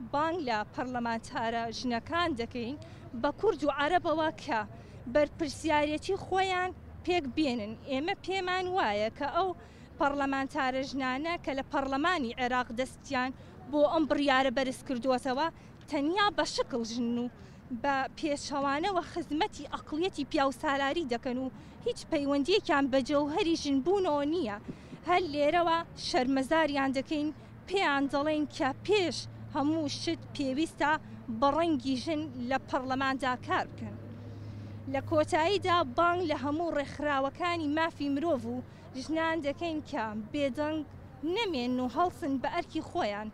بانگ لە پەرلەمانتارە ژنەکان دەکەین بە کورد و عەرەبەوە کە بەرپرسیارەتی خۆیان پێک بێنن. ئێمە پێمان وایە کە ئەو پەرلەمانتارە ژنانە کە لە پەرلەمانی عێراق دەستیان بۆ ئەم بڕیارە بەرز کردووەتەوە تەنیا بە شکل ژن و بە پێشەوانەوە خزمەتی ئەقڵیەتی پیا و سالاری دەکەن و هیچ پەیوەندیەکیان بە جەوهەری ژنبوونەوە نییە. هەر لێرەوە شەرمەزاریان دەکەین، پێیان دەڵێن کە پێش هەموو شت پێویستە بە ڕەنگی ژن لە پەرلەماندا کار بکەن. لە کۆتاییدا بانگ لە هەموو ڕێکخراوەکانی مافی مرۆڤ و ژنان دەکەین کە بێدەنگ نەمێن و هەڵسن بە ئەرکی خۆیان.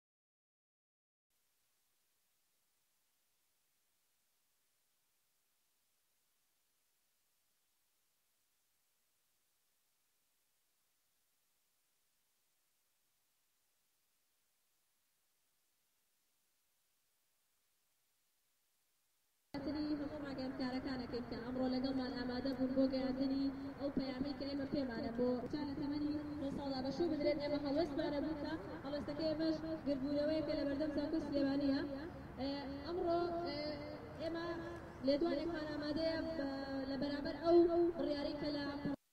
هەموو ڕاگەیاندکارەکانەکەین کە ئەمڕۆ لەگەڵمان ئامادە بوون بۆ گەیاندنی ئەو پەیامەی کە ئێمە پێمانە بۆ چانە تەمەنی 9 ساڵدا بەشوو بدرێت. ئێمە هەڵوێستمانە بوو کە هەڵوێستەکەی ئێمەش گربوونەوەیەکە لە بەردەم زانکۆ سلێمانیە. ئەمڕۆ ئێمە لێدوانێکمان ئامادەیە لە بەرامبەر ئەو بڕیارەی کە لە